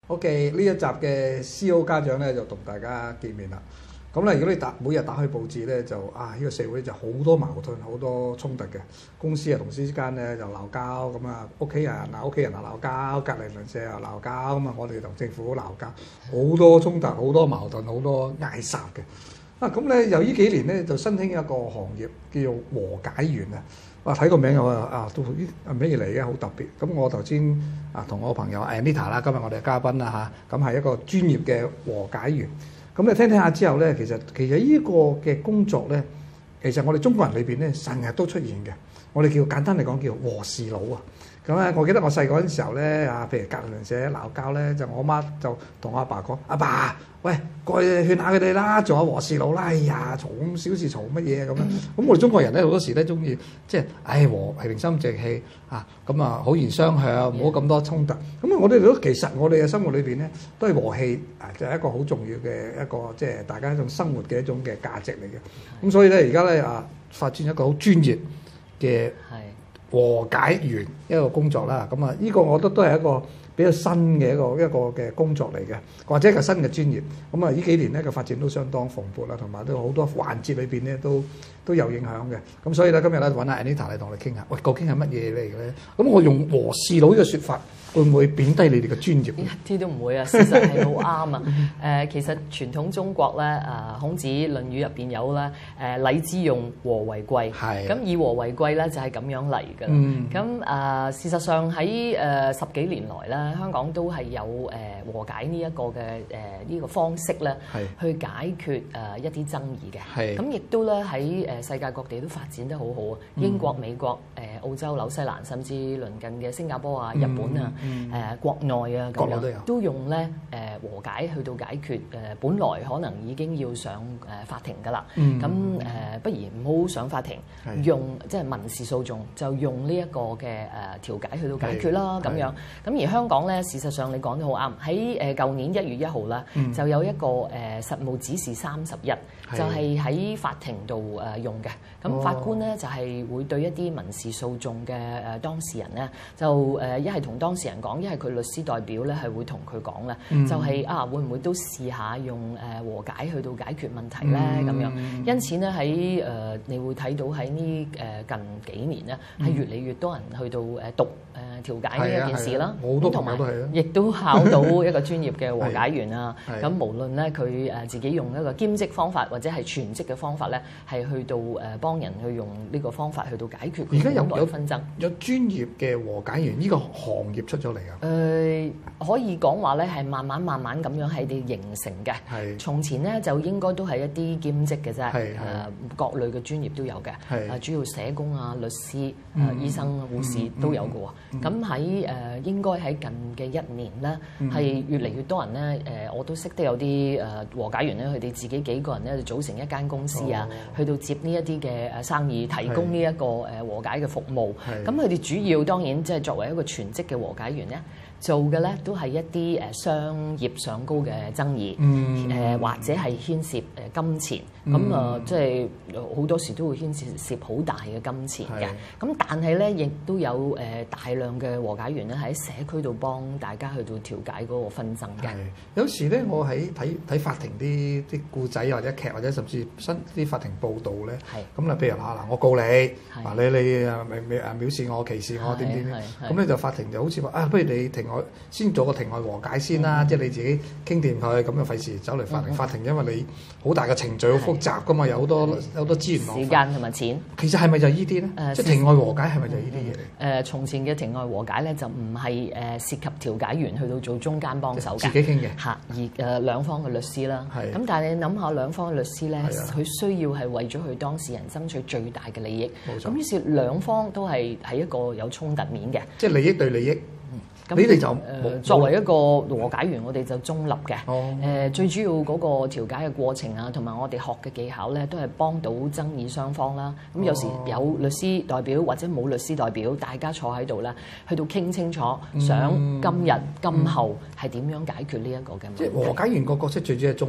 OK， 呢一集嘅 CEO 家長咧就同大家見面啦。咁咧，如果你每日打開報紙咧，就呢個社會就好多矛盾、好多衝突嘅。公司啊同事之間咧就鬧交，咁啊屋企人鬧交，隔離鄰舍又鬧交，咁啊我哋同政府鬧交，好多衝突、好多矛盾、好多嗌霎嘅。咁咧由呢幾年咧就新興一個行業叫做和解員啊！哇，睇個名我都咩嚟嘅，好特別。咁我頭先同我朋友 Anita 啦，今日我哋嘅嘉賓啦嚇，咁係一個專業嘅和解員。咁你聽下之後咧，其實呢個嘅工作咧，其實我哋中國人裏邊咧成日都出現嘅。我哋簡單嚟講叫和事佬啊。咁咧，我記得我細個嗰陣時候咧，譬如隔離鄰舍鬧交咧，就我媽就同我阿爸講：阿爸，喂，過去勸下佢哋啦，做下和事佬啦。哎呀，嘈咁小事嘈乜嘢咁樣？咁我哋中國人咧好多時咧中意即係和平心靜氣咁好言相向，唔好咁多衝突。咁我哋都其實我哋嘅生活裏邊咧都係和氣就係一個好重要嘅一個即係大家一種生活嘅一種嘅價值嚟嘅。咁所以咧而家咧發展一個好專業嘅和解員一個工作啦，咁呢個我覺得都係一個比較新嘅一個嘅工作嚟嘅，或者一個新嘅專業。咁呢幾年咧嘅發展都相當蓬勃啦，同埋都好多環節裏邊咧都有影響嘅。咁所以咧今日咧揾阿 Anita 嚟同我哋傾下，喂，究竟係乜嘢嚟嘅咧？咁我用和事佬呢個説法，會唔會貶低你哋嘅專業？ 一啲都唔會啊，事實係好啱啊！其實傳統中國咧，孔子《論語》入邊有咧，禮之用，和為貴。係。咁以和為貴咧，就係咁樣嚟㗎。咁事實上喺10幾年來咧，香港都係有和解呢一個嘅呢個方式咧，去解決一啲爭議嘅。係。咁亦都咧喺世界各地都發展得好好啊！英國、美國、澳洲、紐西蘭，甚至鄰近嘅新加坡啊、日本啊。國內啊，咁樣都用咧和解去到解決本來可能已經要上法庭㗎啦。咁不如唔好上法庭，用即係民事訴訟，就用呢一個嘅調解去到解決啦。咁樣咁而香港咧，事實上你講得好啱，喺舊年1月1號啦，就有一個實務指示31，就係喺法庭度用嘅。咁法官咧就係會對一啲民事訴訟嘅當事人咧，就一係同當事人講，一係佢律師代表咧係會同佢講咧，就係會唔會都試下用和解去到解決問題咧咁樣。因此咧喺你會睇到喺呢近幾年咧係越嚟越多人去到讀調解呢一件事啦。好多同埋亦都考到一個專業嘅和解員啊。咁無論咧佢自己用一個兼職方法或者係全職嘅方法咧，係去到幫人去用呢個方法去到解決而家有紛爭。有專業嘅和解員呢個行業出咗嚟啊？可以講話咧係慢慢咁樣喺度形成嘅。係。從前咧就應該都係一啲兼職嘅啫。係。各類嘅專業都有嘅。係。主要社工啊、律師、醫生、護士都有嘅喎。咁喺應該喺近嘅1年咧，係越嚟越多人咧我都識得有啲和解員咧，佢哋自己幾個人咧就組成一間公司啊，去到接呢一啲嘅生意，提供呢一個和解嘅服務。咁佢哋主要當然即係作為一個全職嘅和解員咧，做嘅咧都係一啲商業上高嘅爭議，或者係牽涉金錢。咁即係好多時都會牽涉好大嘅金錢嘅。咁但係咧，亦都有大量嘅和解員咧喺社區度幫大家去到調解嗰個紛爭嘅。 有時咧，我喺睇法庭啲故仔或者劇或者甚至啲法庭報導咧，咁譬如我告你，你藐視我、歧視我點點，咁咧就法庭就好似話不如你先做個庭外和解先啦，即係你自己傾掂佢，咁就費事走嚟法庭。法庭因為你好大嘅程序，好複雜噶嘛，有好多資源、 時間同埋錢。 其實係咪就係呢啲咧？即係庭外和解係咪就係呢啲嘢嚟？ 從前嘅庭外和解咧就唔係涉及調解員去到做中間幫手嘅， 自己傾嘅。 而兩方嘅律師啦。咁但係你諗下兩方嘅律師咧，佢需要係為咗佢當事人爭取最大嘅利益。咁於是兩方都係一個有衝突面嘅。 即係利益對利益。 咁你哋就作為一個和解員，我哋就中立嘅。最主要嗰個調解嘅過程啊，同埋我哋學嘅技巧咧，都係幫到爭議雙方啦。咁有時有律師代表或者冇律師代表，大家坐喺度咧，去到傾清楚，想今日今後係點樣解決呢一個嘅問題。 即係和解員個角色最主要係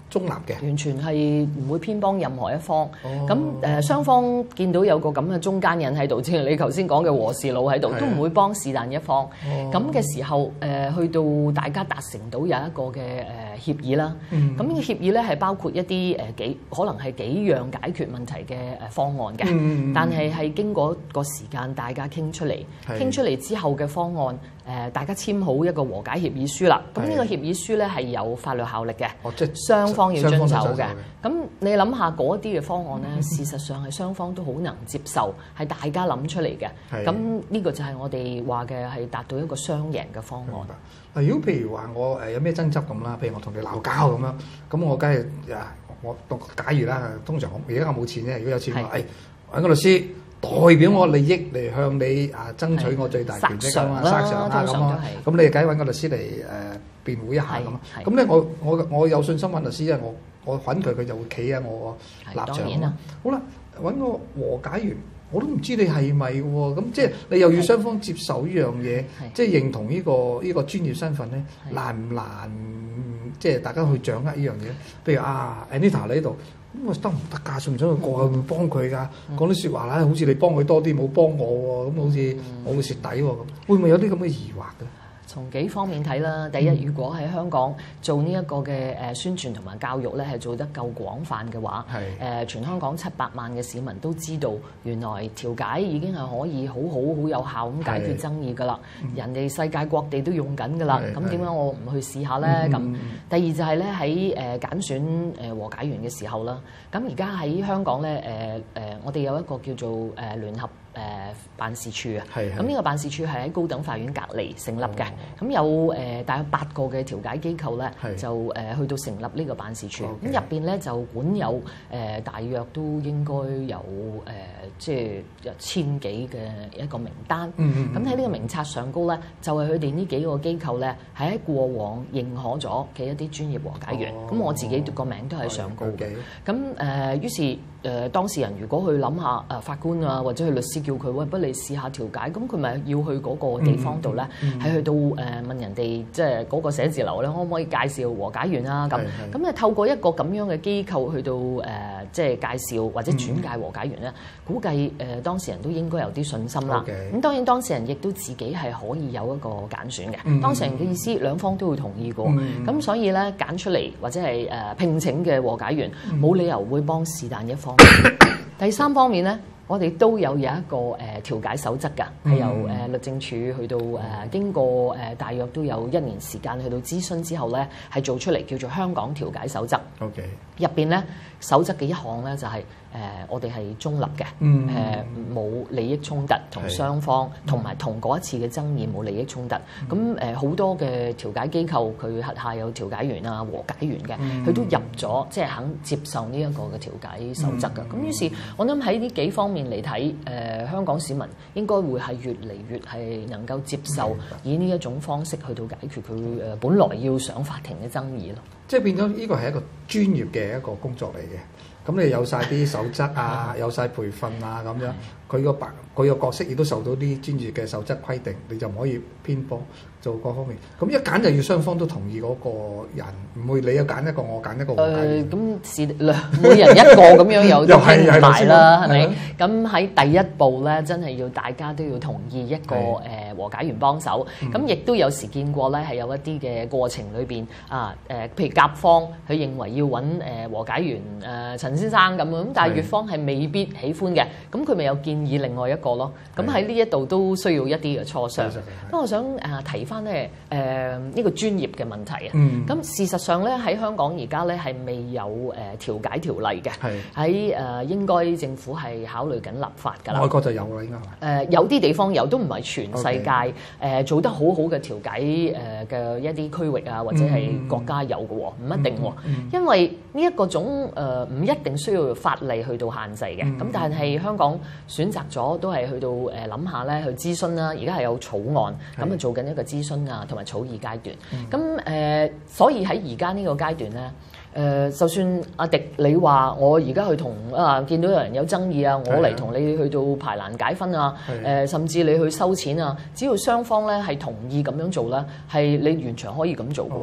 中立嘅， 完全係唔會偏幫任何一方。咁雙方見到有個咁嘅中間人喺度，即係你頭先講嘅和事佬喺度，都唔會幫是但一方。咁嘅時候，去到大家達成到有一個嘅協議啦。咁呢個協議咧係包括一啲可能係幾樣解決問題嘅方案嘅，但係經過個時間大家傾出嚟之後嘅方案。大家簽好一個和解協議書啦。咁呢個協議書咧係有法律效力嘅， 即係雙方要遵守嘅。咁你諗下嗰啲嘅方案咧，事實上係雙方都好能接受，係大家諗出嚟嘅。咁呢個就係我哋話嘅係達到一個雙贏嘅方案。 嗱，如果譬如話我有咩爭執咁啦，譬如我同你鬧交咁樣，咁我梗係假如啦，通常而家我冇錢啫，如果有錢我揾個律師。代表我利益嚟向你爭取我最大權益㗎嘛，賠償咁咯。咁你梗係揾個律師嚟辯護一下咁。咁咧我有信心揾律師，因為我揾佢就會企喺我個立場啦。好啦，揾個和解員，我都唔知你係咪喎。咁即係你又要雙方接受呢樣嘢，即係認同呢個專業身份咧，難唔難？即係大家去掌握呢樣嘢。譬如Anita 你喺度。咁我得唔得㗎？信唔信佢過去會幫佢㗎？講啲説話啦，好似你幫佢多啲，冇幫我喎，咁好似我會蝕底喎，咁會唔會有啲咁嘅疑惑嘅？ 從幾方面睇啦，第一，如果喺香港做呢一個嘅宣傳同埋教育咧，係做得夠廣泛嘅話，全香港700萬嘅市民都知道，原來調解已經係可以好有效咁解決爭議㗎啦。人哋世界各地都用緊㗎啦，咁點解我唔去試下咧？咁第二就係咧喺揀選和解員嘅時候啦，咁而家喺香港咧我哋有一個叫做聯合辦事處啊，咁呢個辦事處係喺高等法院隔離成立嘅，咁有大約8個嘅調解機構咧，就去到成立呢個辦事處，咁入邊咧就管有大約都應該有即係1000幾嘅一個名單，咁喺呢個名冊上高咧，就係佢哋呢幾個機構咧，係喺過往認可咗嘅一啲專業和解員，咁我自己個名都係上高嘅，咁於是當事人如果去諗下法官啊或者去律師叫佢喂，不如你試下調解，咁佢咪要去嗰個地方度咧，係去到問人哋即係嗰個寫字樓咧，可唔可以介紹和解員啊？咁咧透過一個咁樣嘅機構去到即係介紹或者轉介和解員咧，估計當事人都應該有啲信心啦。咁當然當事人亦都自己係可以有一個揀選嘅。當事人嘅意思兩方都會同意過，咁所以咧揀出嚟或者係聘請嘅和解員，冇理由會幫是但一方。第三方面咧，我哋都有一個調解守則㗎，係由律政處去到經過大約都有1年時間去到諮詢之後咧，係做出嚟叫做香港調解守則。入邊咧守則嘅一項咧就係我哋係中立嘅，冇利益衝突，同雙方同埋同嗰一次嘅爭議冇利益衝突。咁好多嘅調解機構佢轄下有調解員啊、和解員嘅，佢都入咗即係肯接受呢一個嘅調解守則㗎。咁於是，我諗喺呢幾方面嚟睇，香港市民應該會係越嚟越係能夠接受以呢一種方式去到解決佢本來要上法庭嘅爭議咯。 即係變咗呢個係一個專業嘅一個工作嚟嘅。咁你有晒啲守則啊，有晒培訓啊咁樣，佢個角色亦都受到啲專業嘅守則規定，你就唔可以偏幫做各方面。咁一揀就要雙方都同意嗰個人，唔會你又揀一個，我揀一個。 咁每人一個咁樣有啲傾埋啦，係咪？咁喺第一步咧，真係要大家都要同意一個和解員幫手。咁亦都有時見過咧，係有一啲嘅過程裏邊譬如甲方佢認為要揾和解員陳先生咁，但係乙方係未必喜歡嘅，咁佢咪有建議另外一個咯。咁喺呢一度都需要一啲嘅磋商。不過我想提翻咧呢個專業嘅問題啊。咁事實上咧喺香港而家咧係未有調解條例嘅，喺應該政府係考慮緊立法㗎啦。 外國就有啦，應該有啲地方有，都唔係全世界做得好好嘅調解嘅一啲區域啊，或者係國家有嘅喎，唔一定喎。因為呢一個種唔一定需要法例去到限制嘅，咁但係香港選擇咗都係去到諗下咧去諮詢啦，而家係有草案咁啊做緊一個諮詢啊同埋草擬階段，咁所以喺而家呢個階段咧，就算阿迪你話我而家去同見到有人有爭議啊，我嚟同你去到排難解紛啊，甚至你去收錢啊，只要雙方咧係同意咁樣做咧，係你完全可以咁做嘅喎。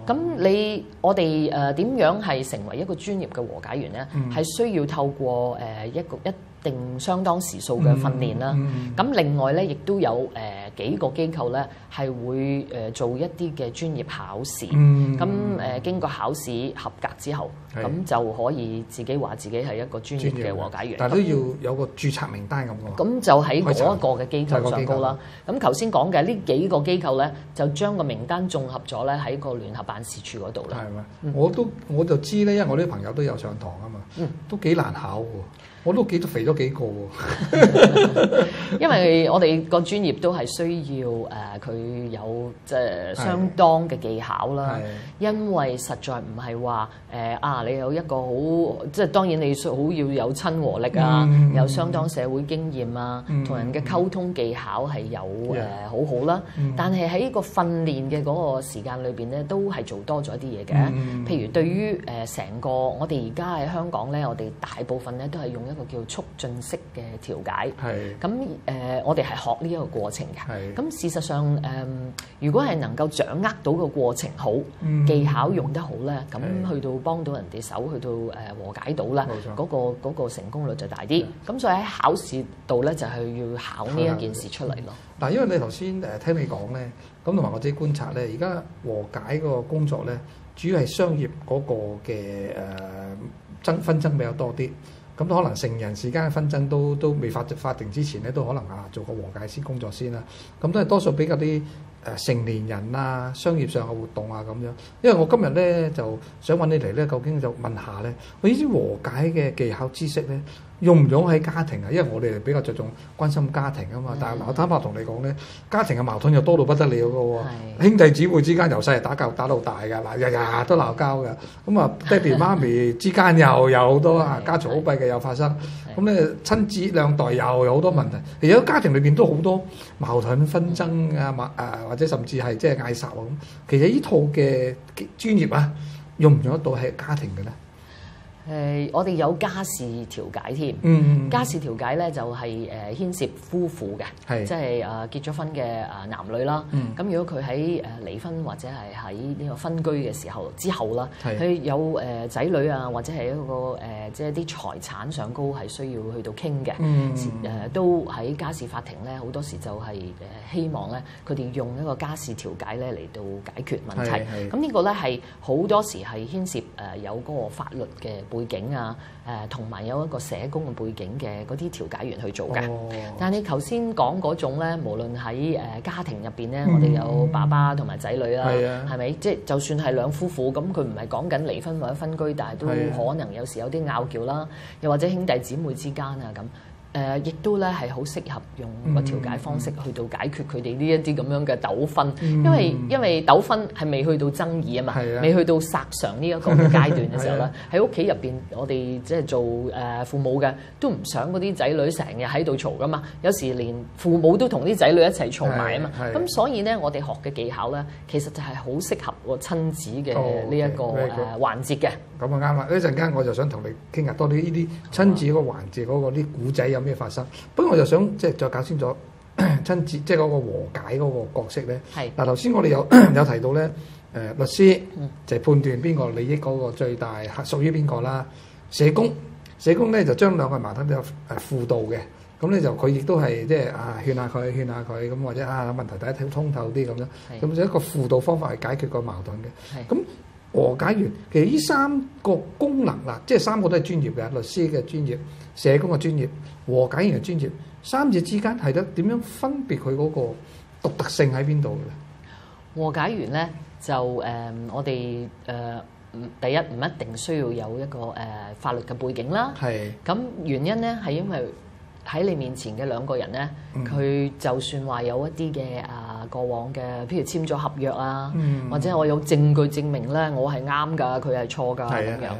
咁我哋點樣係成為一個專業嘅和解員咧？係需要透過一定相當時數嘅訓練啦。咁另外咧，亦都有幾個機構咧係會做一啲嘅專業考試。咁經過考試合格之後，咁就可以自己話自己係一個專業嘅和解員。 但係都要有個註冊名單咁喎。 咁就喺嗰一個嘅機構上高啦。咁頭先講嘅呢幾個機構咧，就將個名單綜合咗咧喺個聯合辦事處嗰度啦。 係咪？我就知咧，因為我啲朋友都有上堂啊嘛，都幾難考喎。我都肥咗幾個喎， 因為我哋個專業都係需要佢有即係相當嘅技巧啦。因為實在唔係話你有一個好即係當然你好要有親和力啊，有相當社會經驗啊，同人嘅溝通技巧係有好好啦。但係喺個訓練嘅嗰個時間裏邊咧，都係做多咗一啲嘢嘅。譬如對於成個我哋而家喺香港咧，我哋大部分咧都係用一個叫促進式嘅調解，咁我哋係學呢一個過程嘅。咁事實上如果係能夠掌握到個過程好，技巧用得好咧，咁去到幫到人哋手，去到和解到啦，嗰個成功率就大啲。咁所以喺考試度咧，就係要考呢一件事出嚟咯。 嗱，因為你頭先聽你講咧，咁同埋我自己觀察咧，而家和解嗰個工作咧，主要係商業嗰個嘅紛爭比較多啲。咁可能成人之間嘅紛爭都未法定之前咧，都可能做個和解先工作先啦。咁都係多數比較啲成年人啊、商業上嘅活動啊咁樣。因為我今日咧就想揾你嚟咧，究竟就問下咧，我呢啲和解嘅技巧知識咧，用唔用喺家庭啊？因為我哋比較着重關心家庭啊嘛。但係我坦白同你講咧，家庭嘅矛盾又多到不得了嘅喎。兄弟姊妹之間由細打到大㗎，嗱日日都鬧交㗎。咁啊，爹哋媽咪之間又有好多家嘈屋閉嘅又發生。咁咧親子兩代又有好多問題。其實家庭裏邊都好多矛盾紛爭啊，或者甚至係即係嗌霎啊咁。其實呢套嘅專業啊，用唔用得到喺家庭嘅咧？ 我哋有家事調解添。家事調解咧就係牽涉夫婦嘅，即係結咗婚嘅男女啦。咁如果佢喺離婚或者係喺呢個分居嘅時候之後啦，佢有仔女啊，或者係一個即係啲財產上高係需要去到傾嘅。都喺家事法庭咧，好多時就係希望咧，佢哋用一個家事調解咧嚟到解決問題。咁呢個咧係好多時係牽涉有嗰個法律嘅背景啊，同埋有一個社工嘅背景嘅嗰啲調解員去做嘅。但係你頭先講嗰種咧，無論喺家庭入邊咧，我哋有爸爸同埋仔女啦，係咪？即係就算係兩夫婦，咁佢唔係講緊離婚或者分居，但係都可能有時有啲拗撬啦，又或者兄弟姊妹之間啊咁。亦都咧係好適合用個調解方式去到解決佢哋呢一啲咁樣嘅糾紛，因為糾紛係未去到爭議啊嘛，未去到殺償呢一個階段嘅時候咧，喺屋企入邊我哋即係做父母嘅都唔想嗰啲仔女成日喺度嘈噶嘛，有時連父母都同啲仔女一齊嘈埋啊嘛，咁所以咧我哋學嘅技巧咧，其實就係好適合個親子嘅呢一個環節嘅。 咁啊啱啦！一陣間我就想同你傾下多啲呢啲親子嗰個環節嗰個啲古仔有咩發生。不過我就想即係再搞清楚親子即係嗰個和解嗰個角色咧。嗱頭先我哋有提到咧，律師就係判斷邊個利益嗰個最大，屬於邊個啦。社工咧就將兩個矛盾都有輔導嘅。咁咧就佢亦都係即係勸下佢咁，或者問題大家睇通透啲咁樣。咁就一個輔導方法去解決個矛盾嘅。咁和解員其實呢三個功能啦，即係三個都係專業嘅，律師嘅專業、社工嘅專業、和解員嘅專業，三者之間係得點樣分別佢嗰個獨特性喺邊度嘅咧？ 和解員咧就我哋第一唔一定需要有一個法律嘅背景啦。咁原因咧係因為喺你面前嘅兩個人咧，佢就算話有一啲嘅過往嘅，譬如簽咗合約啊，或者我有證據證明咧，我係啱㗎，佢係錯㗎咁樣。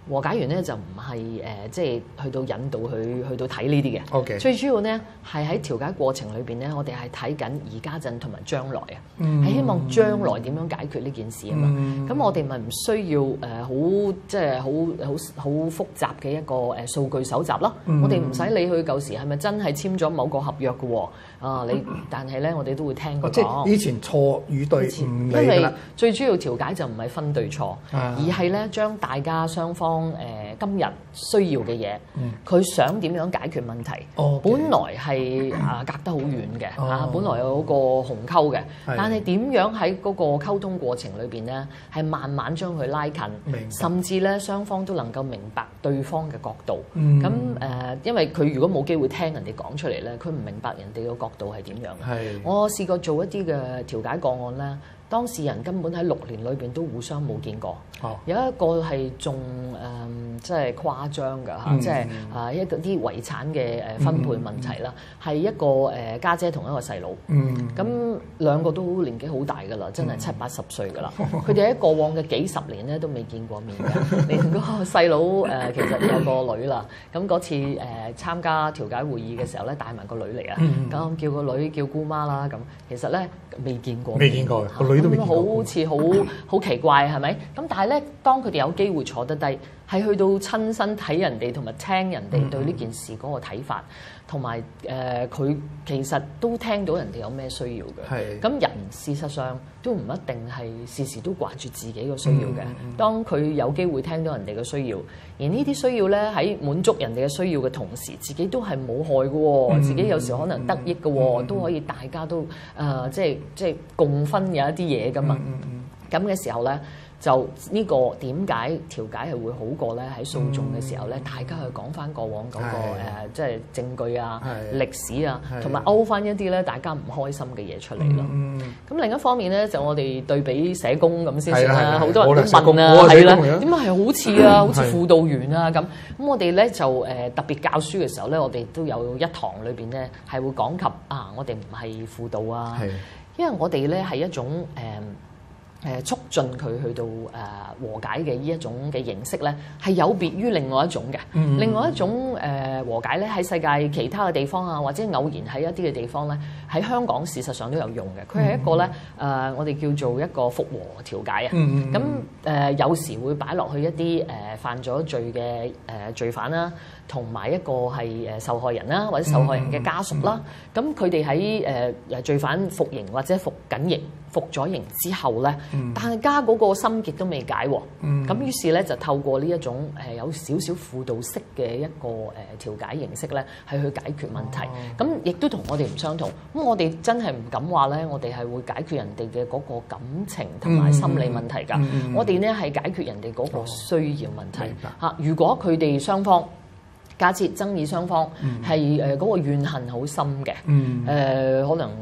和解員咧就唔係即係去到引導佢去到睇呢啲嘅。 OK。 最主要咧係喺調解過程裏邊咧，我哋係睇緊而家陣同埋將來啊，係希望將來點樣解決呢件事啊嘛。咁我哋咪唔需要好即係好複雜嘅一個數據搜集咯。我哋唔使理佢舊時係咪真係簽咗某個合約嘅喎。但係咧我哋都會聽佢講。 即係以前錯與對唔理㗎啦。 因為最主要調解就唔係分對錯，而係咧將大家雙方今日需要嘅嘢，佢想點樣解決問題。本來係隔得好遠嘅本來有嗰個鴻溝嘅，但係點樣喺嗰個溝通過程裏邊咧，係慢慢將佢拉近，甚至咧雙方都能夠明白對方嘅角度。咁因為佢如果冇機會聽人哋講出嚟咧，佢唔明白人哋嘅角度係點樣。我試過做一啲嘅調解個案咧。當事人根本喺6年裏邊都互相冇見過，有一個係仲即係誇張㗎嚇，即係一啲遺產嘅分配問題啦，係一個家姐同一個細佬，咁兩個都年紀好大㗎啦，真係70、80歲㗎啦。佢哋喺過往嘅幾十年咧都未見過面嘅，連嗰個細佬其實有個女啦，咁嗰次參加調解會議嘅時候咧，帶埋個女嚟啊，咁叫個女叫姑媽啦，咁其實咧未見過，個女。咁好似好奇怪係咪？咁但係咧，當佢哋有機會坐得低，係去到親身睇人哋同埋聽人哋對呢件事嗰個睇法，同埋佢其實都聽到人哋有咩需要嘅。咁人事實上都唔一定係時時都掛住自己嘅需要嘅。當佢有機會聽到人哋嘅需要，而呢啲需要咧喺滿足人哋嘅需要嘅同時，自己都係冇害嘅喎，自己有時可能得益嘅喎，都可以大家都即係共分有一啲嘢㗎嘛。咁嘅時候咧，就呢個點解調解係會好過咧？喺訴訟嘅時候咧，大家去講翻過往嗰個即係證據啊、歷史啊，同埋勾翻一啲咧大家唔開心嘅嘢出嚟咯。咁另一方面咧，就我哋對比社工咁先算啦。好多人都問啊，係啦，點解係好似啊，好似輔導員啊咁？咁我哋咧就特別教書嘅時候咧，我哋都有一堂裏邊咧係會講及我哋唔係輔導啊，因為我哋咧係一種促進佢去到和解嘅呢一種嘅形式咧，係有別於另外一種嘅。另外一種和解咧，喺世界其他嘅地方啊，或者偶然喺一啲嘅地方咧，喺香港事實上都有用嘅。佢係一個咧我哋叫做一個復和調解啊。咁有時會擺落去一啲犯咗罪嘅罪犯啦，同埋一個係受害人啦，或者受害人嘅家屬啦。咁佢哋喺罪犯服刑或者服緊刑、服咗刑之後咧，大家嗰個心結都未解喎。咁於是咧就透過呢一種有少少輔導式嘅一個調解形式咧，係去解決問題。咁亦都同我哋唔相同。咁我哋真係唔敢話咧，我哋係會解決人哋嘅嗰個感情同埋心理問題㗎。我哋咧係解決人哋嗰個需要問題嚇。如果佢哋雙方假設爭議雙方係嗰個怨恨好深嘅，可能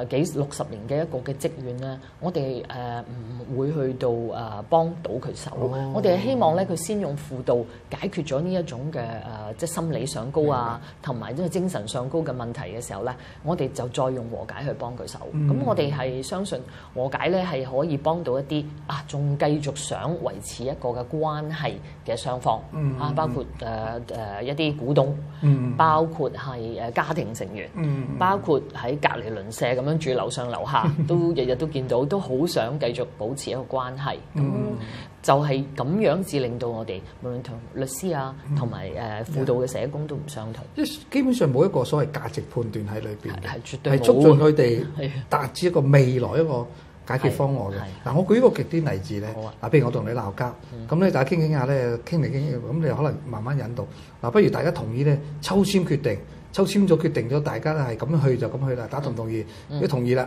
60年嘅一個嘅積怨咧，我哋唔會去到幫到佢手。我哋係希望咧，佢先用輔導解決咗呢一種嘅即係心理上高啊，同埋呢個精神上高嘅問題嘅時候咧，我哋就再用和解去幫佢手。咁我哋係相信和解咧係可以幫到一啲仲繼續想維持一個嘅關係嘅雙方包括一啲股東，包括係家庭成員，包括喺隔離鄰舍咁樣住樓上樓下，都日日都見到，都好想繼續保持一個關係。咁就係咁樣至令到我哋無論同律師啊，同埋輔導嘅社工都唔相同。 即係基本上冇一個所謂價值判斷喺裏邊， 係絕對冇， 係促進佢哋達至一個未來一個解決方案嘅。嗱，我舉一個極端例子咧。嗱，譬如我同你鬧交，咁咧大家傾傾下咧，傾嚟傾去，咁你可能慢慢引導。嗱，不如大家同意咧，抽籤決定，抽籤咗決定咗，大家係咁樣去就咁去啦。大家同唔同意？如果同意啦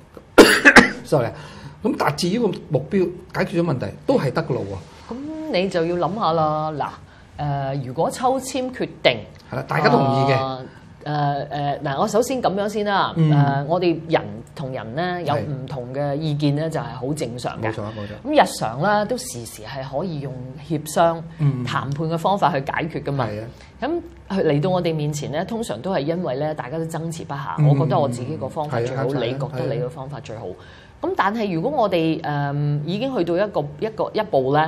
，sorry， 咁達至呢個目標，解決咗問題都係得嘅咯喎。 咁你就要諗下啦。嗱，如果抽籤決定係啦，大家同意嘅。 嗱，我首先咁樣先啦。我哋人同人咧有唔同嘅意見咧，就係好正常嘅。冇錯，冇錯。咁日常咧都時時係可以用協商、談判嘅方法去解決噶嘛。係啊。咁嚟到我哋面前咧，通常都係因為咧大家都爭持不下。我覺得我自己個方法最好，你覺得你個方法最好。咁但係如果我哋已經去到一步咧。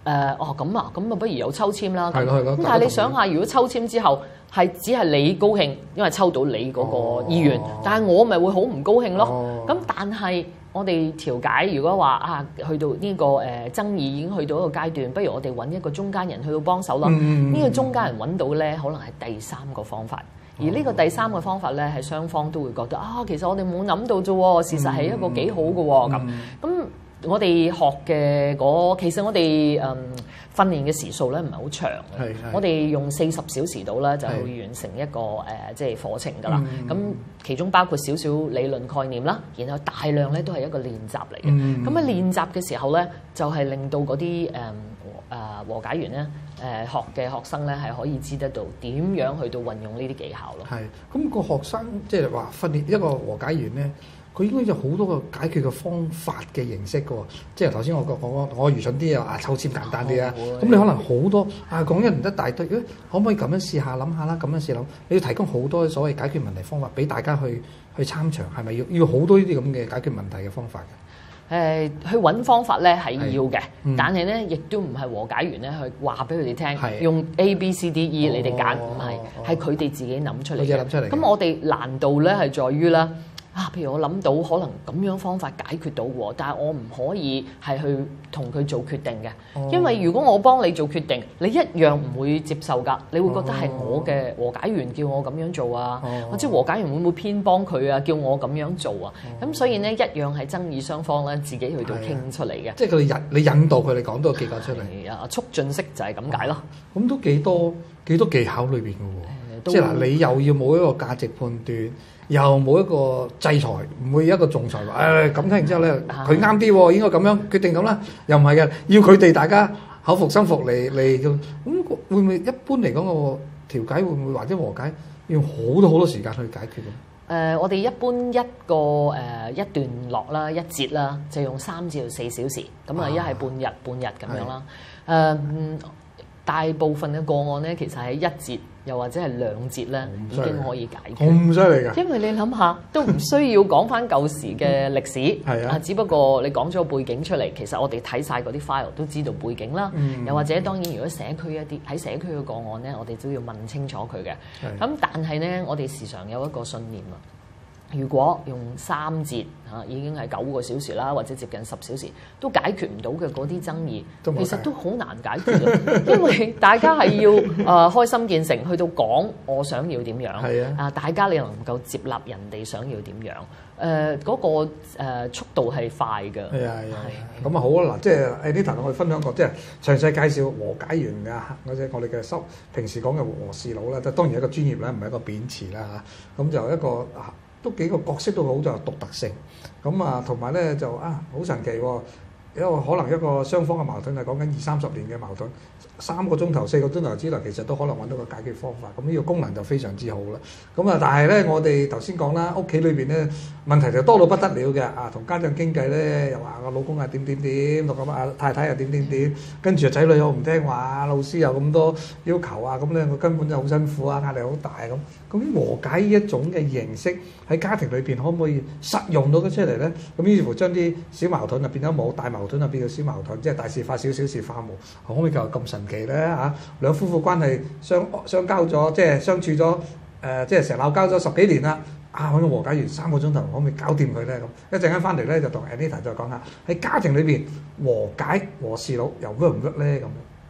咁啊，不如有抽籤啦。 係咯。 咁但係你想下，如果抽籤之後只係你高興，因為抽到你嗰個意願，但係我咪會好唔高興咯。咁但係我哋調解，如果話去到呢個爭議已經去到一個階段，不如我哋揾一個中間人去到幫手咯。呢個中間人揾到咧，可能係第三個方法。而呢個第三個方法咧，係雙方都會覺得其實我哋冇諗到啫喎，事實係一個幾好嘅喎。咁我哋學嘅其實我哋訓練嘅時數咧唔係好長嘅，我哋用40小時度咧就去完成一個即係課程㗎啦。咁其中包括少少理論概念啦，然後大量咧都係一個練習嚟嘅。咁喺練習嘅時候咧，就係令到嗰啲和解員咧學嘅學生咧係可以知得到點樣去到運用呢啲技巧咯。 咁個學生即係話訓練一個和解員咧，佢應該有好多個解決嘅方法嘅形式嘅喎，即係頭先我愚蠢啲抽籤簡單啲啊，咁你可能好多講一大堆，可唔可以咁樣試下諗下啦？咁樣試諗，你要提供好多所謂解決問題方法俾大家去參詳，係咪要好多呢啲咁嘅解決問題嘅方法嘅？ 去揾方法咧係要嘅，但係咧亦都唔係和解員咧去話俾佢哋聽，用 A、B、C、D、E 你哋揀，唔係佢哋自己諗出嚟嘅。咁我哋難度咧係在於啦。譬如我諗到可能咁樣方法解決到喎，但係我唔可以係去同佢做決定嘅，因為如果我幫你做決定，你一樣唔會接受㗎，你會覺得係我嘅和解員叫我咁樣做啊，或者和解員會唔會偏幫佢啊，叫我咁樣做啊？咁所以呢，一樣係爭議雙方咧自己去到傾出嚟嘅， 即係你引導佢哋講到個結果出嚟， 促進式就係咁解咯。咁都幾多技巧裏邊嘅喎，即係嗱，你又要冇一個價值判斷。又冇一個制裁，唔會一個仲裁話，咁聽完之後咧，佢啱啲喎，應該咁樣決定咁啦。又唔係嘅，要佢哋大家口服心服嚟咁會唔會一般嚟講個調解會唔會或者和解要好多時間去解決嘅？ 我哋一般一個一段落啦，一節啦，就用3至4小時，咁一係半日咁樣啦。大部分嘅個案咧，其實係1節又或者係2節咧，已經可以解決。 咁犀利㗎！ 因為你諗下，都唔需要講翻舊時嘅歷史，只不過你講咗背景出嚟，其實我哋睇晒嗰啲 file 都知道背景啦。又或者當然，如果社區一啲喺社區嘅個案咧，我哋都要問清楚佢嘅。咁但係咧，我哋時常有一個信念啊。如果用3節已經係9個小時啦，或者接近10小時，都解決唔到嘅嗰啲爭議，其實都好難解決嘅，因為大家係要開心見誠，去到講我想要點樣，大家你能夠接納人哋想要點樣，嗰個速度係快嘅。 咁好啊嗱，即係 Anita 同我哋分享過，即係詳細介紹和解員或者我哋嘅平時講嘅和事佬啦，即係當然係一個專業啦，唔係一個貶詞啦嚇，咁就一個都幾個角色都好，就獨特性咁同埋咧就好神奇喎，因為可能一個雙方嘅矛盾係講緊20-30年嘅矛盾，3個鐘頭、4個鐘頭之內，其實都可能揾到個解決方法。咁呢個功能就非常之好啦。咁但係咧，我哋頭先講啦，屋企裏邊咧問題就多到不得了嘅同家長傾偈咧，又話個老公係點，同咁太太又點，跟住仔女又唔聽話，老師又咁多要求咁咧，我根本就好辛苦壓力好大咁。咁和解呢一種嘅形式喺家庭裏邊可唔可以實用到得出嚟咧？咁於是乎將啲小矛盾變咗冇，大矛盾變咗小矛盾，即係大事化小，小事化無，可唔可以就咁神奇咧嚇？兩夫婦關係相交咗，即係相處咗即係成鬧交咗10幾年啦，揾個和解員3個鐘頭可唔可以搞掂佢咧？咁一陣間翻嚟咧就同 Anita 再講下喺家庭裏邊和解和事佬又 work 唔 work 咧咁。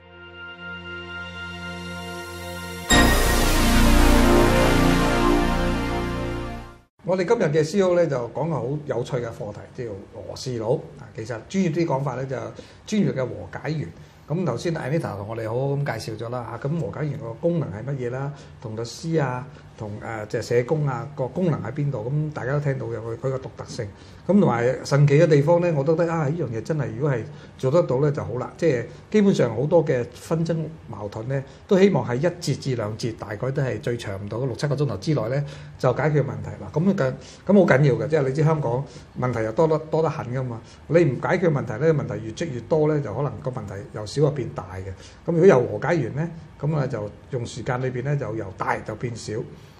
我哋今日嘅 CEO 咧就講個好有趣嘅課題，叫和事佬。其實專業啲講法咧就專業嘅和解員。咁頭先 Anita 同我哋好好咁介紹咗啦嚇，咁和解員個功能係乜嘢啦？同律師同即係社工個功能喺邊度？咁大家都聽到有佢個獨特性。咁同埋神奇嘅地方咧，我覺得呢樣嘢真係如果係做得到咧就好啦。即係基本上好多嘅紛爭矛盾咧，都希望係1節至2節，大概都係最長唔到6-7個鐘頭之內咧就解決問題啦。咁好緊要嘅，即係你知香港問題又多得很噶嘛。你唔解決問題咧，問題越積越多咧，就可能個問題由少就變大嘅。咁如果有和解員咧，咁就用時間裏邊咧就由大就變少。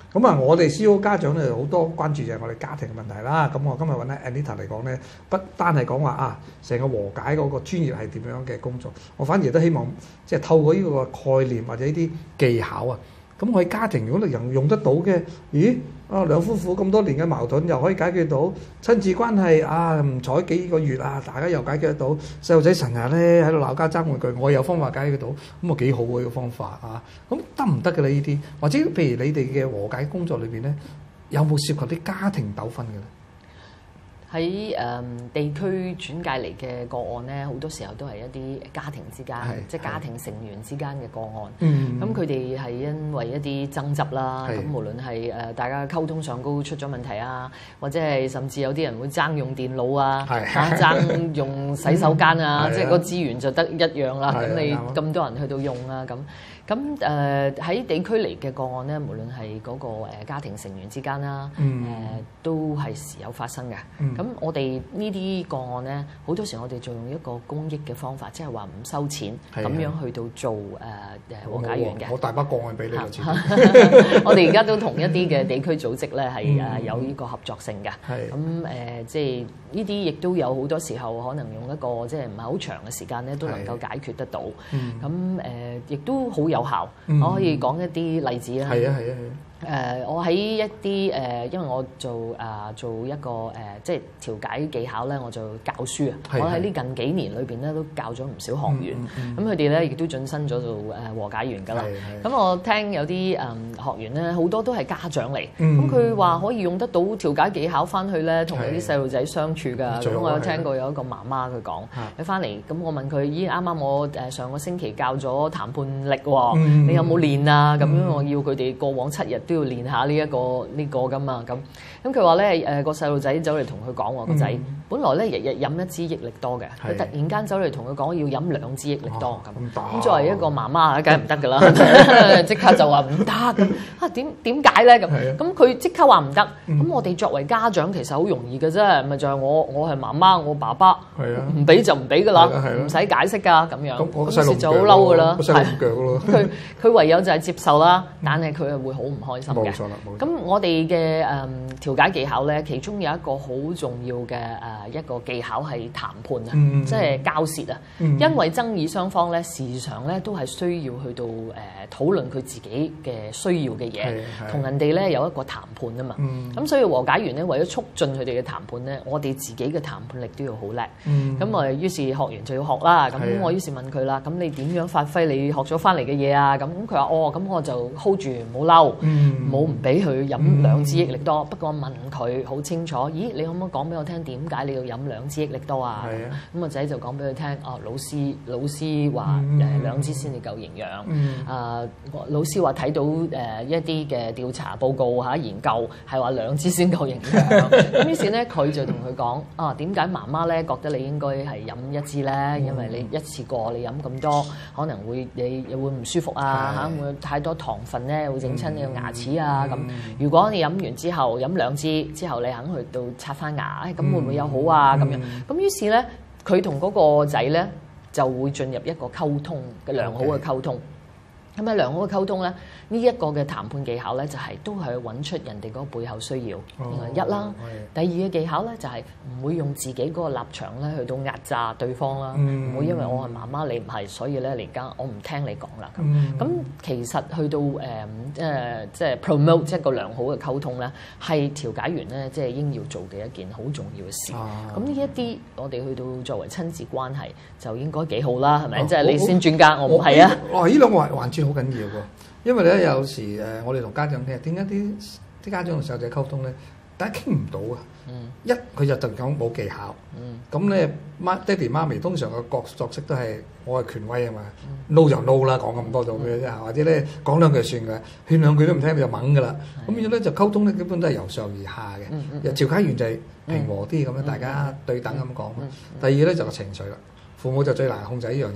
咁啊，我哋 CEO 家長咧好多關注就係我哋家庭嘅問題啦。咁我今日揾阿 Anita 嚟講咧，不單係講話啊，成個和解嗰個專業係點樣嘅工作，我反而都希望即係透過呢個概念或者呢啲技巧啊，咁我哋家庭如果你用得到嘅，咦啊兩夫婦咁多年嘅矛盾又可以解決到，親子關係啊唔睬幾個月啊，大家又解決得到，細路仔成日咧喺度鬧交爭玩具，我有方法解決到，咁啊幾好喎呢個方法啊，咁得唔得嘅咧呢啲？或者譬如你哋嘅和解工作裏邊咧，有冇涉及啲家庭糾紛嘅咧？ 喺地區轉介嚟嘅個案咧，好多時候都係一啲家庭之間，即係家庭成員之間嘅個案。咁佢哋係因為一啲爭執啦，咁無論係大家溝通上高出咗問題啊，或者係甚至有啲人會爭用電腦啊，爭用洗手間啊，即係個資源就得一樣啦。咁你咁多人去到用啊，咁喺地區嚟嘅個案咧，無論係嗰個家庭成員之間啦，都係時有發生嘅。咁我哋呢啲個案咧，好多時我哋就用一個公益嘅方法，即係話唔收錢，咁樣去到做和解員嘅。 我大把個案俾你個錢。 我哋而家都同一啲嘅地區組織咧係有呢個合作性嘅。咁即係呢啲亦都有好多時候可能用一個即係唔係好長嘅時間咧，都能夠解決得到。咁亦都好有效。我可以講一啲例子啦。我喺一啲因為我做一個即係調解技巧咧，我就教書啊。我喺呢近幾年裏邊咧都教咗唔少學員，咁佢哋咧亦都晉身咗做和解員㗎啦。咁我聽有啲學員咧，好多都係家長嚟，咁佢話可以用得到調解技巧翻去咧，同佢啲細路仔相處㗎。咁我有聽過有一個媽媽佢講，佢翻嚟咁我問佢：咦，啱啱我上個星期教咗談判力喎，你有冇練啊？咁樣我要佢哋過往7日都要練下呢個㗎嘛。咁佢話咧個細路仔走嚟同佢講喎，個仔本來咧日日飲1支益力多嘅，佢突然間走嚟同佢講要飲2支益力多咁作為一個媽媽梗係唔得㗎啦，即刻就話唔得咁啊？點解咧咁佢即刻話唔得，咁我哋作為家長其實好容易嘅啫，咪就係我係媽媽，我爸爸唔俾就唔俾㗎啦，唔使解釋㗎咁樣，咁時就好嬲㗎啦，佢唯有就係接受啦，但係佢係會好唔開心嘅。咁我哋嘅調解技巧咧，其中有一個好重要嘅一個技巧係談判啊，即係交涉啊。因為爭議雙方咧，時常咧都係需要去到討論佢自己嘅需要嘅嘢，同人哋咧有一個談判啊嘛。咁所以和解員咧，為咗促進佢哋嘅談判咧，我哋自己嘅談判力都要好叻。咁於是學員就要學啦。咁我於是問佢啦：咁你點樣發揮你學咗翻嚟嘅嘢啊？咁佢話：咁我就 hold 住，唔好嬲，唔俾佢飲2支益力多。不過問佢好清楚，咦，你可唔可以講俾我聽點解你要飲2支益力多啊？咁個仔就講俾佢聽，老師話2支先至夠營養。老師話睇到一啲嘅調查報告研究係話2支先夠營養。咁於是咧佢就同佢講，點解媽媽咧覺得你應該係飲1支咧？因為你一次過你飲咁多，可能你會唔舒服啊，會太多糖分咧會整親你個牙齒啊咁。如果你飲完之後飲2支之後，你肯去到刷翻牙，咁會唔會有好啊？咁樣咁於是咧，佢同嗰個仔咧就會進入一個溝通嘅良好嘅溝通。咁喺良好嘅溝通咧，呢一個嘅談判技巧咧，就係都係揾出人哋嗰個背後需要。一啦，第二嘅技巧咧就係唔會用自己嗰個立場咧去到壓榨對方啦，唔會因為我係媽媽你唔係，所以咧而家我唔聽你講啦咁。咁其實去到即係 promote 一個良好嘅溝通咧，係調解員咧即係應要做嘅一件好重要嘅事。咁呢一啲我哋去到作為親子關係就應該幾好啦，係咪？即係你先專家，我唔係啊。 呢兩個環節好緊要喎，因為咧有時我哋同家長傾，點解啲家長同細路仔溝通咧，大家傾唔到啊？一佢就講冇技巧，咁咧爹哋媽咪通常個角色都係我係權威啊嘛，no 就 no 啦，講咁多做咩啫？或者咧講2句算嘅，勸2句都唔聽你就猛噶啦。咁變咗咧就溝通咧，基本都係由上而下嘅。調解員就係平和啲咁樣，大家對等咁講。第二咧就個情緒啦。父母就最難控制呢樣嘢啦，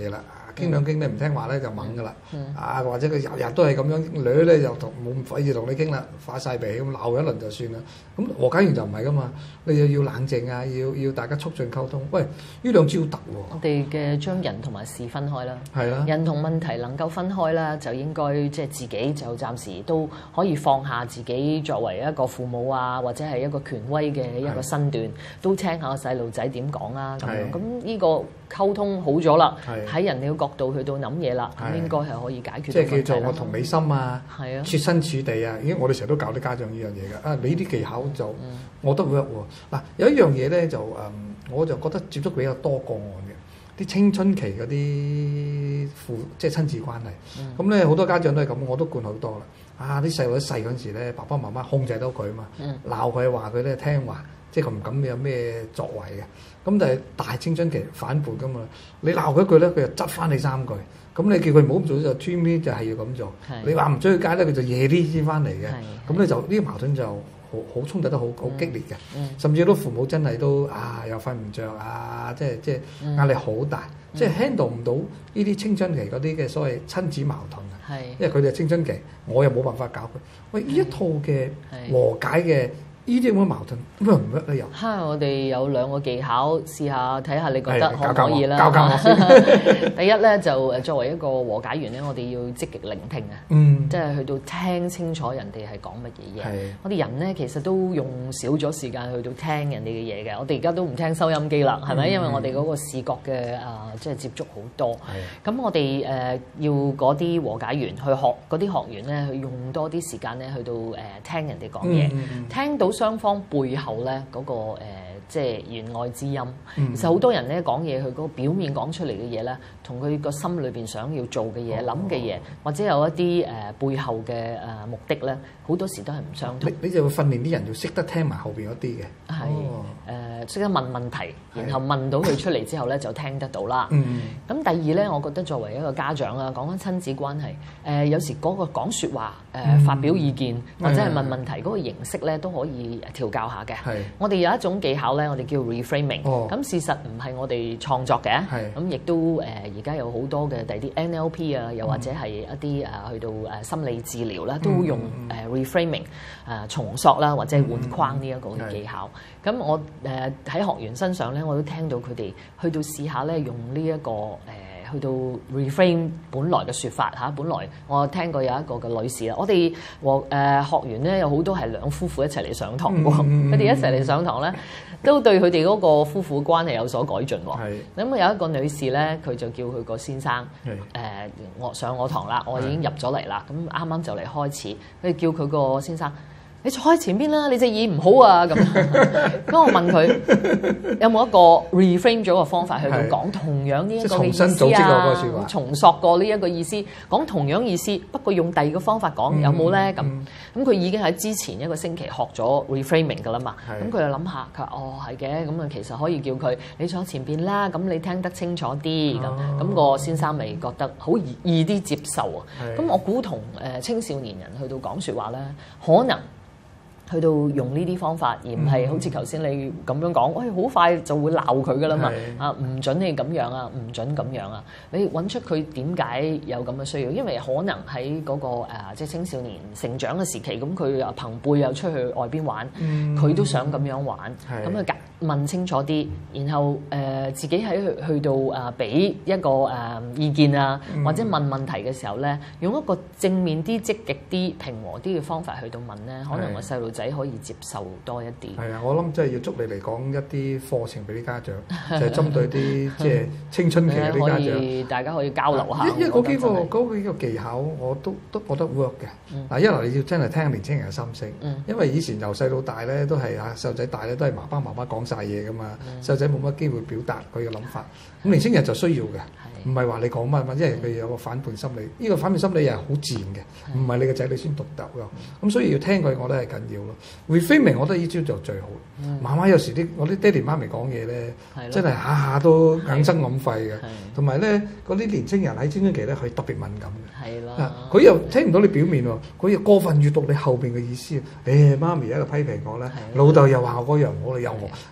傾兩傾咧唔聽話咧就掹噶啦，或者佢日日都係咁樣，女咧就冇費事同你傾啦，發晒脾咁鬧一輪就算啦。咁和解員就唔係噶嘛，你又要冷靜啊，要大家促進溝通。喂，呢兩招得喎。 我哋嘅將人同埋事分開啦， 係啦， 人同問題能夠分開啦，就應該即係自己就暫時都可以放下自己作為一個父母啊，或者係一個權威嘅一個身段，都聽下細路仔點講啊咁樣。咁呢個溝通好咗啦，喺人哋嘅角度去到諗嘢啦，咁應該係可以解決。 即係叫做我同理心啊，設身處地啊。我哋成日都教啲家長呢樣嘢㗎。你啲技巧就我覺得 work 喎。嗱，有一樣嘢咧就我就覺得接觸比較多個案嘅，啲青春期嗰啲即係親子關係。咁咧好多家長都係咁，我都灌好多啦。啲細路仔細嗰陣時咧，爸爸媽媽控制到佢啊嘛，鬧佢話佢咧聽話。即係佢唔敢有咩作為嘅，咁但係大青春期反叛噶嘛，你鬧佢一句咧，佢就執翻你3句，咁你叫佢唔好咁做就偏偏就係要咁做，你話唔出去街咧，佢就夜啲先翻嚟嘅，咁咧就呢個矛盾就好衝突得好激烈嘅，甚至好多父母真係都又瞓唔着啊，即係壓力好大，即係 handle 唔到呢啲青春期嗰啲嘅所謂親子矛盾啊，因為佢哋青春期，我又冇辦法搞佢，喂呢一套嘅和解嘅。呢啲咁嘅矛盾咁唔得咧又？ 我哋有2個技巧，試下睇下你覺得可唔可以啦？ 教我先。 第一咧就作為一個和解員咧，我哋要積極聆聽啊，即係去到聽清楚人哋係講乜嘢嘢。我哋人咧其實都用少咗時間去到聽人哋嘅嘢嘅。我哋而家都唔聽收音機啦，係咪？因為我哋嗰個視覺嘅即係接觸好多。咁我哋要嗰啲和解員去學嗰啲學員咧，去用多啲時間咧去到聽人哋講嘢，聽到雙方背後咧嗰個即係言外之音。其實好多人咧講嘢，佢嗰個表面講出嚟嘅嘢咧，同佢個心裏邊想要做嘅嘢、諗嘅嘢，或者有一啲背後嘅目的咧，好多時都係唔相同。 你就會訓練啲人要識得聽埋後邊嗰啲嘅。 係識得問問題，然後問到佢出嚟之後咧就聽得到啦。咁第二咧，我覺得作為一個家長啦，講緊親子關係，有時嗰個講説話、發表意見或者係問問題嗰個形式咧都可以調教下嘅。我哋有一種技巧咧，我哋叫 reframing。咁事實唔係我哋創作嘅，咁亦都而家有好多嘅第啲 NLP 啊，又或者係一啲去到心理治療啦，都用reframing 重塑啦，或者係換框呢一個嘅技巧。咁我喺學員身上咧，我都聽到佢哋去到試下咧，用呢一個去到 reframe 本來嘅説法嚇。本來我聽過有一個嘅女士啦，我哋學員咧有好多係兩夫婦一齊嚟上堂喎，佢哋一齊嚟上堂咧，都對佢哋嗰個夫婦關係有所改進喎。咁有一個女士咧，佢就叫佢個先生我上我堂啦，我已經入咗嚟啦，咁啱啱就嚟開始，佢叫佢個先生。你坐喺前邊啦，你隻耳唔好啊咁。咁我問佢有冇一個 reframe 咗個方法去到講同樣呢一個嘅意思啊？重新組織過個説話，重塑過呢一個意思，講同樣意思，不過用第二個方法講，有冇咧？咁佢已經喺之前1個星期學咗 reframing 噶啦嘛。咁佢就諗下，佢話係嘅，咁其實可以叫佢你坐前邊啦，咁你聽得清楚啲咁。個先生咪覺得好易啲接受啊。咁我估同青少年人去到講説話咧，可能。去到用呢啲方法，而唔係好似頭先你咁樣講，喂，好快就會鬧佢噶啦嘛，唔準你咁樣啊，唔準咁樣啊，你揾出佢點解有咁嘅需要，因為可能喺嗰個即係青少年成長嘅時期，咁佢朋輩又出去外邊玩，佢都想咁樣玩，咁啊問清楚啲，然後自己喺去到俾一個意見啊，或者問問題嘅時候咧，用一個正面啲、積極啲、平和啲嘅方法去到問咧，可能個細路仔可以接受多一啲。係啊， 我諗即係要捉你嚟講一啲課程俾啲家長，就係針對啲即係青春期嗰啲家長， 大家可以交流下。 因為嗰幾個技巧我都覺得 work 嘅。嗱，一來你要真係聽年青人嘅心聲，因為以前由細到大咧都係細路仔大咧都係爸爸媽媽講晒嘢噶嘛，細路仔冇乜機會表達佢嘅諗法。咁年青人就需要嘅，唔係話你講乜，因為佢有個反叛心理。呢個反叛心理又係好自然嘅，唔係你個仔女先獨特咯。咁所以要聽佢，我覺得係緊要咯。reframing 我覺得呢招就最好。媽媽有時我啲爹哋媽咪講嘢咧，真係下下都硬生硬肺嘅。同埋咧，嗰啲年青人喺青春期咧，佢特別敏感嘅。係啦，佢又聽唔到你表面喎，佢又過分閲讀你後邊嘅意思。媽咪喺度批評我咧，老豆又話我嗰樣，我又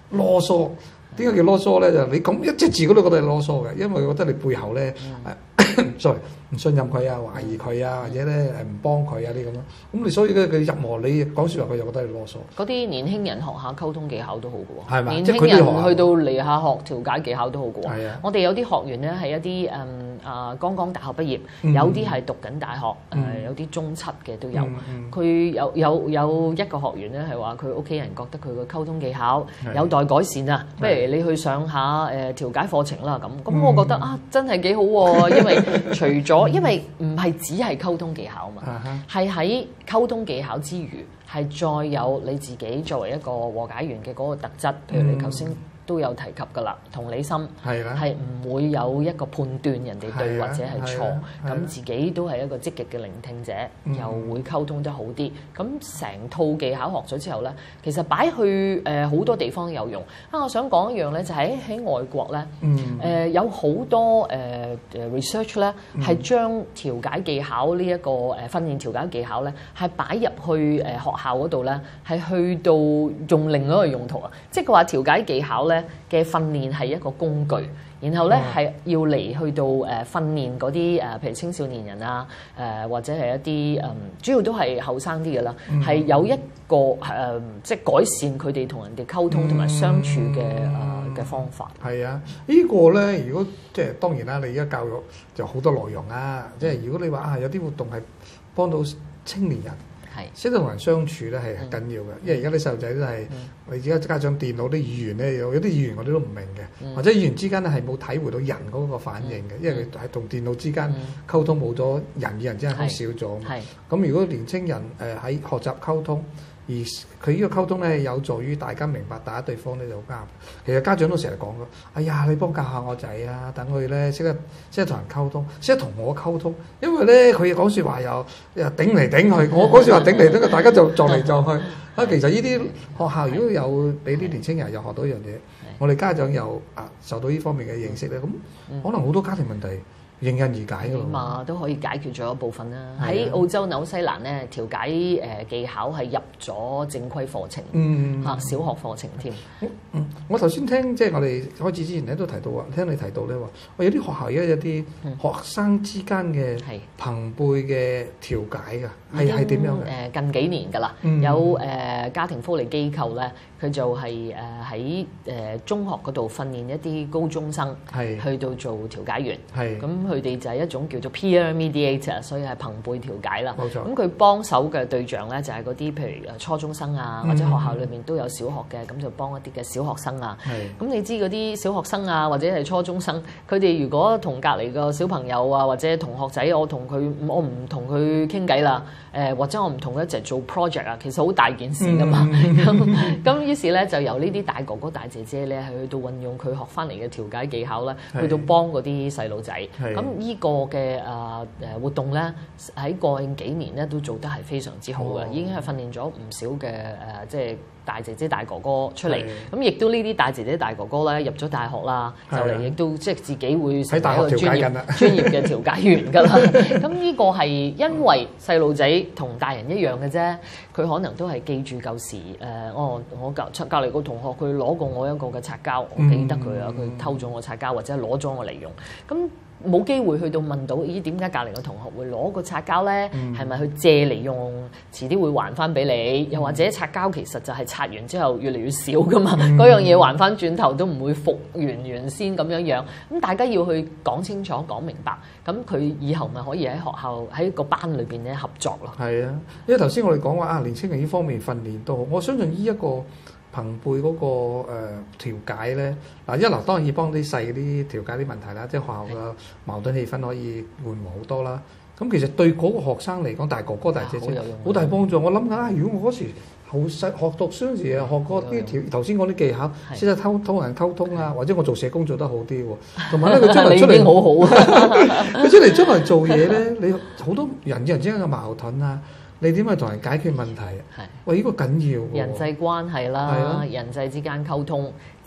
囉嗦。點解叫囉嗦咧？就你講一隻字嗰度覺得係囉嗦嘅，因為覺得你背後咧sorry 唔信任佢啊，懷疑佢啊，或者咧唔幫佢啊啲咁咯。咁你所以佢任何你講説話，佢就覺得係囉嗦。 嗰啲年輕人學下溝通技巧都好嘅喎， 係嘛？ 年輕人去到嚟下學調解技巧都好嘅喎。 係啊， 我哋有啲學員咧係一啲剛剛大學畢業，有啲係讀緊大學，有啲中七嘅都有。佢有一個學員咧係話佢屋企人覺得佢嘅溝通技巧有待改善啊，不如你去上下調解課程啦咁。咁我覺得啊，真係幾好喎，因為除咗因為唔係只係溝通技巧嘛，係喺溝通技巧之餘，係再有你自己作為一個和解員嘅嗰個特質，譬如你頭先都有提及㗎啦，同理心係唔會有一個判斷人哋對或者係錯，咁自己都係一個積極嘅聆聽者，又會溝通得好啲。咁成套技巧學咗之後咧，其實擺去好多地方有用。我想講一樣咧，就係喺外國咧，有好多research 咧，係將調解技巧呢一個訓練調解技巧咧，係擺入去學校嗰度咧，係去到用另一個用途啊，即係佢話調解技巧咧嘅訓練係一個工具，然後咧係要嚟去到訓練嗰啲譬如青少年人啊，或者係一啲主要都係後生啲嘅啦，係有一個即係改善佢哋同人哋溝通同埋相處嘅方法。 係啊，呢個咧如果即係當然啦，你而家教育就好多內容啊，即係如果你話啊有啲活動係幫到青年人。識得同人相處咧係緊要嘅，因為而家啲細路仔都係你而家加上電腦啲語言咧，有啲語言我哋都唔明嘅，或者語言之間咧係冇體會到人嗰個反應嘅，因為佢係同電腦之間溝通冇咗人與人之間溝少咗。咁如果年青人喺學習溝通，而佢呢個溝通咧有助於大家明白大家對方咧就好啱。其實家長都成日講嘅，哎呀你幫教下我仔啊，等佢咧識得同人溝通，識得同我溝通，因為咧佢講説話又頂嚟頂去，我講説話頂嚟頂去，大家就撞嚟撞去。啊，其實呢啲學校如果有俾啲年青人又學到一樣嘢，我哋家長又受到呢方面嘅認識咧，咁可能好多家庭問題迎刃而解㗎咯， 嘛都可以解決咗一部分啦。喺澳洲紐西蘭咧，調解技巧係入咗正規課程，小學課程添。 我頭先聽即係我哋開始之前咧都提到啊，聽你提到咧話，有啲學校而家有啲學生之間嘅朋輩嘅調解㗎，係點樣嘅？ 近幾年㗎啦，有家庭福利機構咧，佢就係喺中學嗰度訓練一啲高中生，去到做調解員。咁佢哋就係一種叫做 peer mediator， 所以係朋輩調解啦。冇錯。咁佢幫手嘅對象咧就係嗰啲譬如初中生啊，或者學校裏面都有小學嘅，咁就幫一啲嘅小學生啊。咁你知嗰啲小學生啊，或者係初中生，佢哋如果同隔離個小朋友啊，或者同學仔，我唔同佢傾偈啦，或者我唔同佢一齊做 project 啊，其實好大件事㗎嘛。咁於是咧就由呢啲大哥哥大姐姐咧係去到運用佢學翻嚟嘅調解技巧咧，去到幫嗰啲細路仔。咁呢個嘅活動咧喺過去幾年咧都做得係非常之好嘅，已經係訓練咗唔少嘅即係大姐姐大哥哥出嚟。咁亦都呢啲大姐姐大哥哥咧入咗大學啦，就嚟亦都即係自己會成為一個專業嘅調解員㗎啦。咁呢個係因為細路仔同大人一樣嘅啫，佢可能都係記住舊時我隔離個同學佢攞過我一個嘅擦膠，我記得佢啊，佢偷咗我擦膠或者攞咗我嚟用。咁冇機會去到問到，咦點解隔離個同學會攞個擦膠咧？係咪去借嚟用？遲啲會還翻俾你？又或者擦膠其實就係擦完之後越嚟越少噶嘛？嗰樣嘢還翻轉頭都唔會復原先咁樣樣。咁大家要去講清楚、講明白，咁佢以後咪可以喺學校喺個班裏邊咧合作咯。係啊， 因為頭先我哋講話年青人呢方面訓練都好，我相信呢一個朋輩嗰個調解咧，嗱當然要幫啲細嗰啲調解啲問題啦，即係學校嘅矛盾氣氛可以緩和好多啦。咁其實對嗰個學生嚟講，大哥哥大姐姐好大幫助。我諗緊如果我嗰時好細學讀書嗰時啊，學過啲頭先講啲技巧，識得同人溝通啊，或者我做社工做得好啲喎。同埋咧，佢將來出嚟好好啊！佢出嚟將來做嘢咧，你好多人與人之間嘅矛盾啊。你點去同人解決問題？喂，呢個緊要喎！ 人際關係啦，人際之間溝通，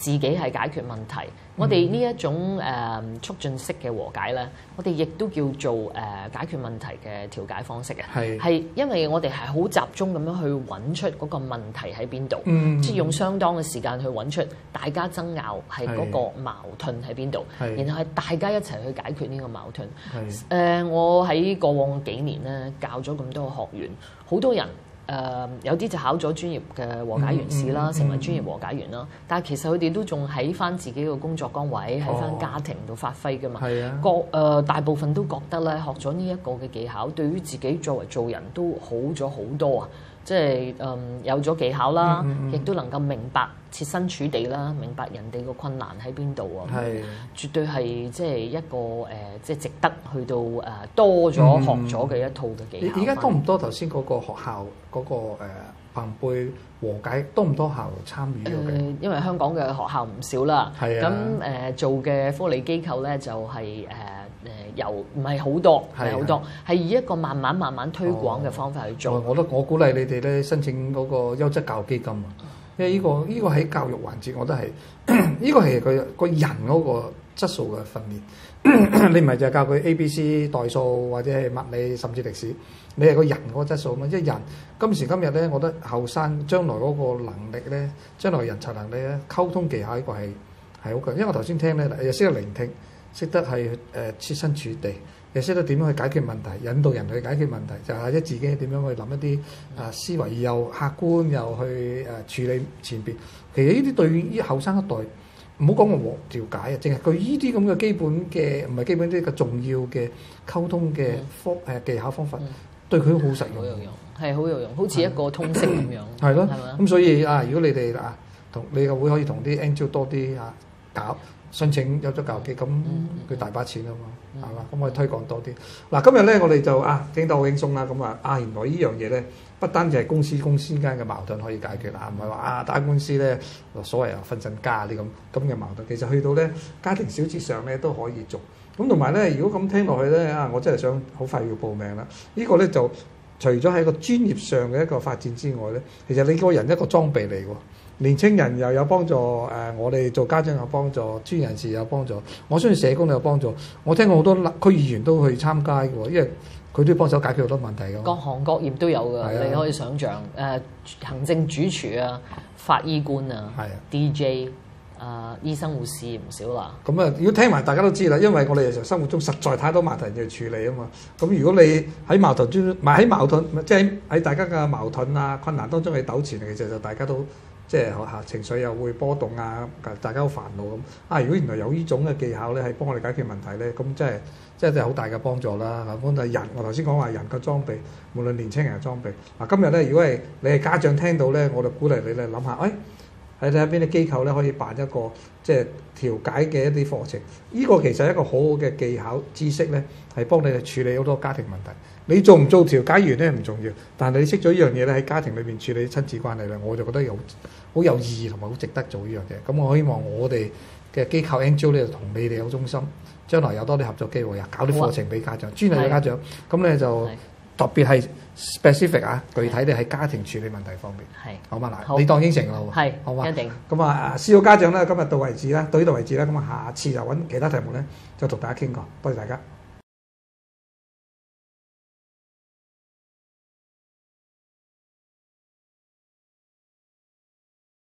自己係解決問題。我哋呢一種促進式嘅和解咧，我哋亦都叫做解決問題嘅調解方式嘅。係因為我哋係好集中咁樣去揾出嗰個問題喺邊度，即係用相當嘅時間去揾出大家爭拗係嗰個矛盾喺邊度，然後係大家一齊去解決呢個矛盾。我喺過往幾年咧教咗咁多學員，好多人。有啲就考咗專業嘅和解員試啦，成為專業和解員啦。但係其實佢哋都仲喺翻自己嘅工作崗位，喺翻家庭度發揮㗎嘛。大部分都覺得咧，學咗呢一個嘅技巧，對於自己作為做人都好咗好多啊！即係有咗技巧啦，亦都能夠明白設身處地啦，明白人哋個困難喺邊度啊！絕對係即係一個即係值得去到多咗學咗嘅一套嘅技巧。 而家多唔多頭先嗰個學校嗰個朋輩和解多唔多校參與嘅？ 因為香港嘅學校唔少啦，咁做嘅科理機構咧就係又唔係好多，係以一個慢慢推廣嘅方法去做。 我鼓勵你哋咧申請嗰個優質教育基金啊，因為呢個喺教育環節，我覺得係呢個係佢個人嗰個質素嘅訓練。你唔係就係教佢 ABC 代數或者係物理甚至歷史，你係個人嗰個質素嘛。即係人今時今日咧，我覺得後生將來嗰個能力咧，將來人才能力咧，溝通技巧呢個係好緊。因為我頭先聽咧，又識得聆聽。識得係設身處地，又識得點樣去解決問題，引導人去解決問題，就係自己點樣去諗一啲思維又客觀又去處理前邊。其實呢啲對於後生一代，唔好講個和調解啊，淨係佢呢啲咁嘅基本嘅，唔係基本啲嘅重要嘅溝通嘅技巧方法，對佢好實用， 係好有用，好似一個通識咁樣。 係咯，咁所以如果你哋同你個會可以同啲 NGO 多啲搞。申請有咗教育基金，佢大把錢啊嘛，係嘛？咁我哋推廣多啲。嗱，今日咧我哋就傾得好輕鬆啦。咁原來呢樣嘢咧，不單止係公司間嘅矛盾可以解決啦，唔係話打官司咧，所謂分身家啲咁嘅矛盾。其實去到咧家庭小節上咧都可以做。咁同埋咧，如果咁聽落去咧我真係想好快要報名啦。呢個咧就除咗喺個專業上嘅一個發展之外咧，其實你個人一個裝備嚟喎。年青人又有幫助，我哋做家長有幫助，專業人士有幫助，我相信社工都有幫助。我聽過好多區議員都去參加嘅喎，因為佢都幫手解決好多問題嘅。各行各業都有㗎，你可以想像行政主廚啊、法醫官啊、DJ 醫生護士唔少啦。咁如果聽埋大家都知啦，因為我哋日常生活中實在太多問題要處理啊嘛。咁如果你喺矛盾即係喺大家嘅矛盾困難當中去糾纏，其實就大家都即係情緒又會波動大家好煩惱咁。如果原來有呢種嘅技巧咧，係幫我哋解決問題咧，咁真係好大嘅幫助啦。咁就人，我頭先講話人嘅裝備，無論年青人嘅裝備。今日咧，如果係你係家長聽到咧，我就鼓勵你咧諗下，睇睇邊啲機構咧可以辦一個即係調解嘅一啲課程。呢個其實係一個好好嘅技巧知識咧，係幫你去處理好多家庭問題。你做唔做調解員咧唔重要，但係你識咗呢樣嘢咧喺家庭裏邊處理親子關係咧，我就覺得好有意義同埋好值得做呢樣嘢。咁我希望我哋嘅機構 NGO 咧同你哋有中心，將來有多啲合作機會搞啲課程俾家長，專係俾家長。咁咧就特別係 specific 具體地喺家庭處理問題方面。好嘛嗱，你當應承啦喎。好嘛，一定。咁思奧家長咧今日到為止啦，到呢度為止啦。咁下次就揾其他題目咧，就同大家傾過。多謝大家。